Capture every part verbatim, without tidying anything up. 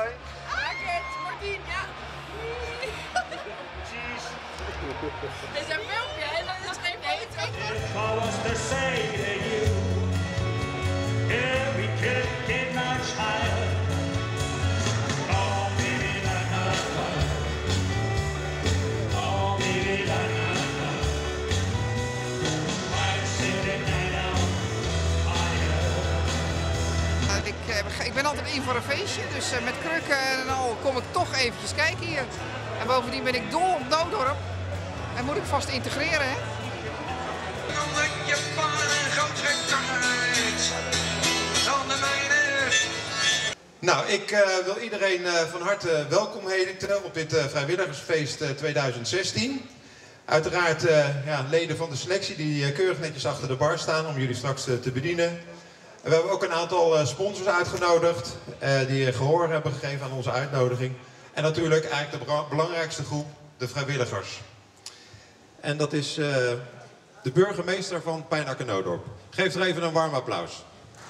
bij. Raket, Martien, ja. Precies. Dit is een filmpje, hè? Dat is geen foto. If I was to say to you, every kid get much higher. Oh, baby, la la la. Oh, baby, la la la. I'm sitting down higher. Ik, eh, ik ben altijd in voor een feestje, dus uh, met krukken en al kom ik toch eventjes kijken hier. En bovendien ben ik dol op Noodorp. En moet ik vast integreren, hè? Omdat je van een groot uit dan de mijne. Nou, ik uh, wil iedereen uh, van harte welkom heten op dit uh, vrijwilligersfeest uh, tweeduizend zestien. Uiteraard uh, ja, leden van de selectie die uh, keurig netjes achter de bar staan om jullie straks uh, te bedienen. En we hebben ook een aantal uh, sponsors uitgenodigd uh, die gehoor hebben gegeven aan onze uitnodiging. En natuurlijk eigenlijk de belangrijkste groep, de vrijwilligers. En dat is uh, de burgemeester van Pijnacker Noodorp. Geef er even een warm applaus.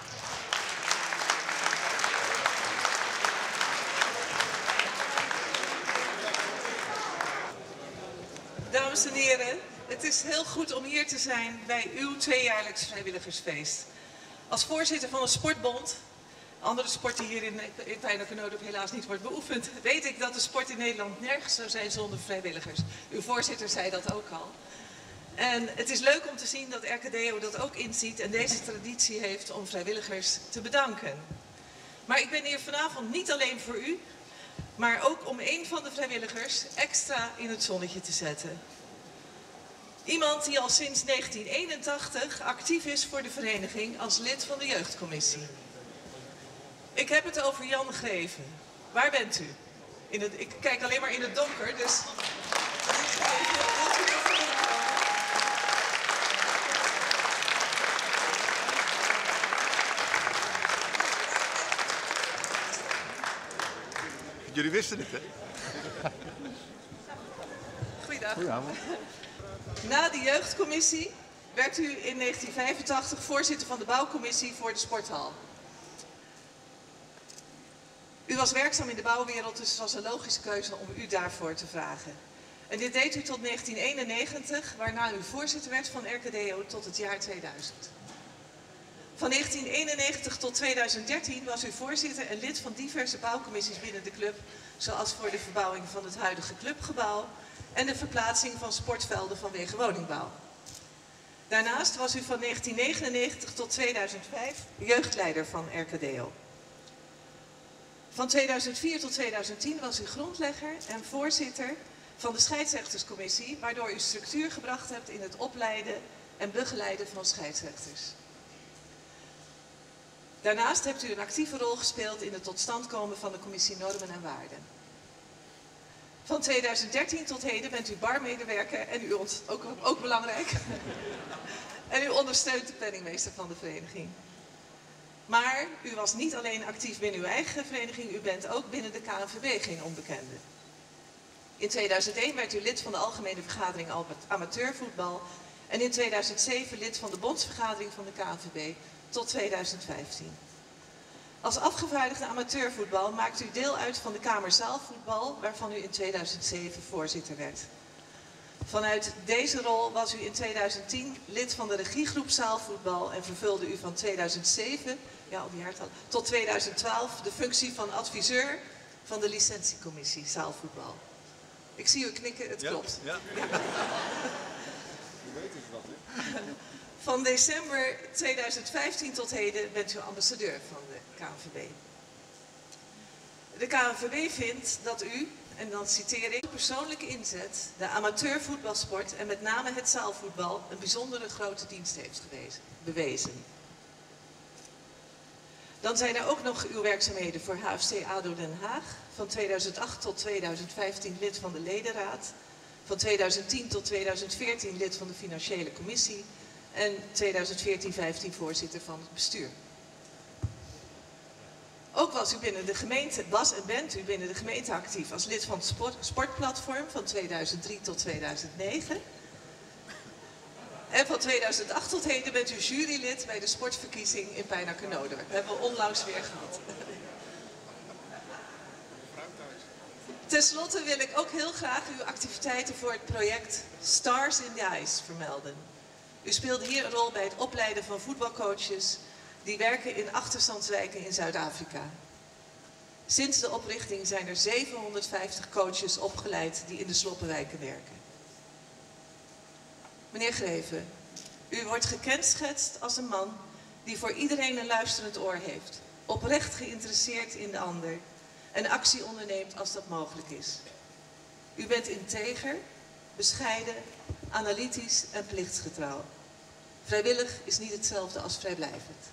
Dames en heren, het is heel goed om hier te zijn bij uw tweejaarlijks vrijwilligersfeest. Als voorzitter van een sportbond, andere sporten hier in, in Pijnacker Noodorp helaas niet wordt beoefend, weet ik dat de sport in Nederland nergens zou zijn zonder vrijwilligers. Uw voorzitter zei dat ook al. En het is leuk om te zien dat R K D O dat ook inziet en deze traditie heeft om vrijwilligers te bedanken. Maar ik ben hier vanavond niet alleen voor u, maar ook om een van de vrijwilligers extra in het zonnetje te zetten. Iemand die al sinds negentien eenentachtig actief is voor de vereniging als lid van de jeugdcommissie. Ik heb het over Jan Greven. Waar bent u? In het, ik kijk alleen maar in het donker, dus... Jullie wisten het, hè? Goeiedag. Goedenavond. Na de jeugdcommissie werd u in negentien vijfentachtig voorzitter van de bouwcommissie voor de sporthal. U was werkzaam in de bouwwereld, dus het was een logische keuze om u daarvoor te vragen. En dit deed u tot negentien eenennegentig, waarna u voorzitter werd van R K D O tot het jaar tweeduizend. Van negentien eenennegentig tot tweeduizend dertien was u voorzitter en lid van diverse bouwcommissies binnen de club, zoals voor de verbouwing van het huidige clubgebouw en de verplaatsing van sportvelden vanwege woningbouw. Daarnaast was u van negentien negenennegentig tot tweeduizend vijf jeugdleider van R K D O. Van tweeduizend vier tot tweeduizend tien was u grondlegger en voorzitter van de scheidsrechterscommissie, waardoor u structuur gebracht hebt in het opleiden en begeleiden van scheidsrechters. Daarnaast hebt u een actieve rol gespeeld in het tot stand komen van de commissie Normen en Waarden. Van tweeduizend dertien tot heden bent u barmedewerker en u ont, ook, ook belangrijk. En u ondersteunt de penningmeester van de vereniging. Maar u was niet alleen actief binnen uw eigen vereniging, u bent ook binnen de K N V B geen onbekende. In tweeduizend één werd u lid van de Algemene Vergadering Amateurvoetbal en in tweeduizend zeven lid van de Bondsvergadering van de K N V B tot tweeduizend vijftien. Als afgevaardigde amateurvoetbal maakt u deel uit van de Kamer Zaalvoetbal, waarvan u in tweeduizend zeven voorzitter werd. Vanuit deze rol was u in tweeduizend tien lid van de regiegroep Zaalvoetbal en vervulde u van tweeduizend zeven ja, al die jaartal, tot tweeduizend twaalf de functie van adviseur van de licentiecommissie Zaalvoetbal. Ik zie u knikken, het klopt. Ja, ja. Ja. Je weet het wat, hè? Van december tweeduizend vijftien tot heden bent u ambassadeur van de K N V B. De K N V B vindt dat u, en dan citeer ik, persoonlijke inzet, de amateurvoetbalsport en met name het zaalvoetbal een bijzondere grote dienst heeft gewezen, bewezen. Dan zijn er ook nog uw werkzaamheden voor H F C A D O Den Haag, van tweeduizend acht tot tweeduizend vijftien lid van de ledenraad, van tweeduizend tien tot tweeduizend veertien lid van de financiële commissie en tweeduizend veertien vijftien voorzitter van het bestuur. Ook was u binnen de gemeente, was en bent u binnen de gemeente actief als lid van het sport, sportplatform van tweeduizend drie tot tweeduizend negen. En van tweeduizend acht tot heden bent u jurylid bij de sportverkiezing in Pijnacker Noodorp. Dat hebben we onlangs weer gehad. Ten slotte wil ik ook heel graag uw activiteiten voor het project Stars in the Ice vermelden. U speelde hier een rol bij het opleiden van voetbalcoaches die werken in achterstandswijken in Zuid-Afrika. Sinds de oprichting zijn er zevenhonderdvijftig coaches opgeleid die in de sloppenwijken werken. Meneer Greven, u wordt gekenschetst als een man die voor iedereen een luisterend oor heeft, oprecht geïnteresseerd in de ander en actie onderneemt als dat mogelijk is. U bent integer, bescheiden, analytisch en plichtsgetrouw. Vrijwillig is niet hetzelfde als vrijblijvend.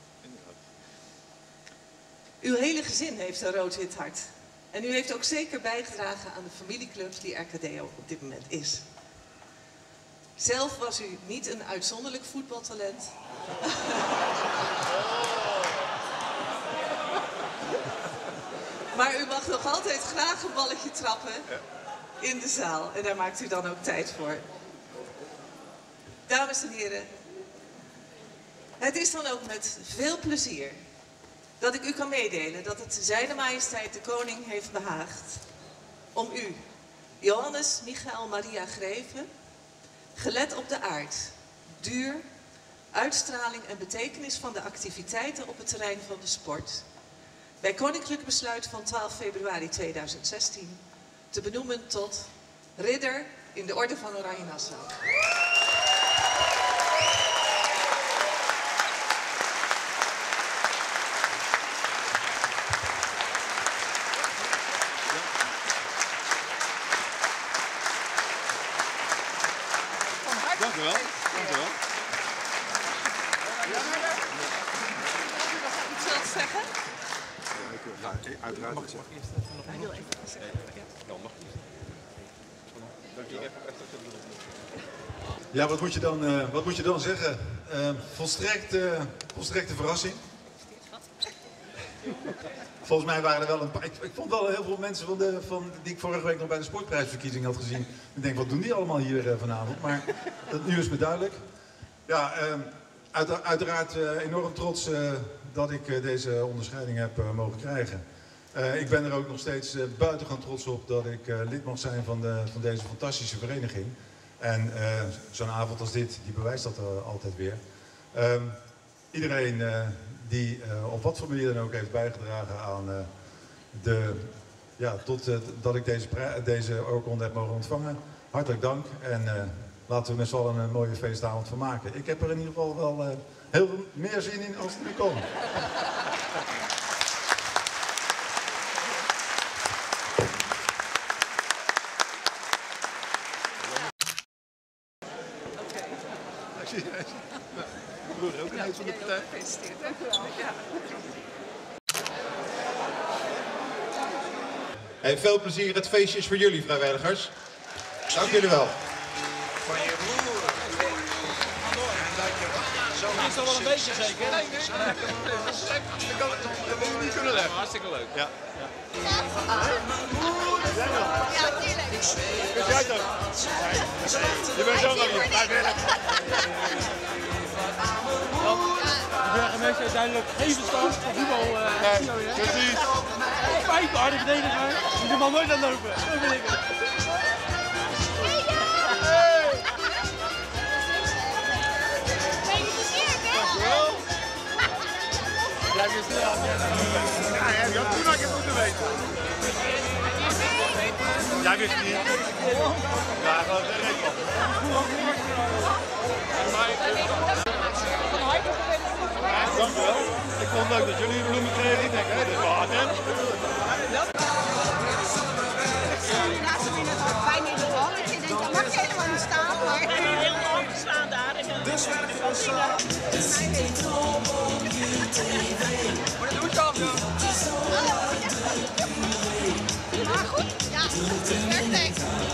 Uw hele gezin heeft een rood-wit hart. En u heeft ook zeker bijgedragen aan de familieclub die R K D O op dit moment is. Zelf was u niet een uitzonderlijk voetbaltalent. Maar u mag nog altijd graag een balletje trappen in de zaal. En daar maakt u dan ook tijd voor. Dames en heren, het is dan ook met veel plezier dat ik u kan meedelen dat het Zijne Majesteit de Koning heeft behaagd om u, Johannes Michael Maria Greven, gelet op de aard, duur, uitstraling en betekenis van de activiteiten op het terrein van de sport, bij koninklijk besluit van twaalf februari tweeduizend zestien, te benoemen tot ridder in de Orde van Oranje Nassau. Dank u wel. Dank u wel. Iets wilt zeggen? Ja, uiteraard. Mag ik eerst nog Hij wil even zeggen. Ja, wat moet je dan, uh, wat moet je dan zeggen? Uh, volstrekt, uh, volstrekte verrassing. Volgens mij waren er wel een paar. Ik, ik vond wel heel veel mensen van de, van, die ik vorige week nog bij de sportprijsverkiezing had gezien. Ik denk, wat doen die allemaal hier uh, vanavond? Maar dat, nu is me duidelijk. Ja, uh, uit, uiteraard uh, enorm trots uh, dat ik uh, deze onderscheiding heb uh, mogen krijgen. Uh, ik ben er ook nog steeds uh, buitengewoon trots op dat ik uh, lid mag zijn van, de, van deze fantastische vereniging. En uh, zo'n avond als dit, die bewijst dat uh, altijd weer. Um, iedereen uh, die uh, op wat voor manier dan ook heeft bijgedragen aan uh, de, ja, tot uh, dat ik deze, deze oorkonde heb mogen ontvangen. Hartelijk dank en uh, laten we met z'n allen een mooie feestavond van maken. Ik heb er in ieder geval wel uh, heel veel meer zin in als het nu komt. Broer, ook een uit van de partij. Gefeliciteerd. Dank u wel. Ja. Hey, veel plezier, het feestje is voor jullie vrijwilligers. Dank jullie wel. Van je broer. Dat is toch wel een beetje zeker? Nee, nee. Dat kan het niet kunnen leggen. Hartstikke leuk. Ja. Ja, tuurlijk. Dus jij toch? Je bent zo nog niet vrijwillig. De burgemeester uiteindelijk geen verstand van voetbal. Uh, Nee, precies. Vijf harde verdediger. Die de man nooit aan lopen. Zo ben ik het. Jij wist het wel. Ja, je had toen had je het moeten weten. Jij wist het niet. Ja, dat is echt wel. Dank u wel. Ik vond het leuk dat jullie bloemen kregen. Ik denk, hé, dit is wel hard, hè? Laat ze in het fijn in het halletje. Ik denk, dan mag je helemaal niet staan. Maar... En die helemaal gestaan daar. Dus werd het van zingen. Maar dat doe ik dan. Maar goed, ja, perfect.